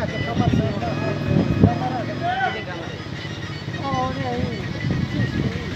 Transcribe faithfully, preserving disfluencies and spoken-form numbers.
के कमर से कमर किती कामात आहे? और यही